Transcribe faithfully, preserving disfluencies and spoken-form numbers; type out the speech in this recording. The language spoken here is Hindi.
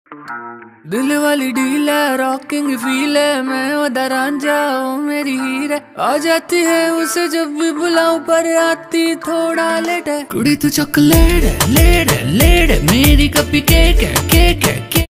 दिल वाली डील है, रॉकिंग फील है, मैं उधर रांझा हूँ मेरी हीर है। आ जाती है उसे जब भी बुलाऊं, पर आती थोड़ा लेट है। कुड़ी तू चॉकलेट है, लेट है, लेट है, मेरी कपी केक है, केक है, केक।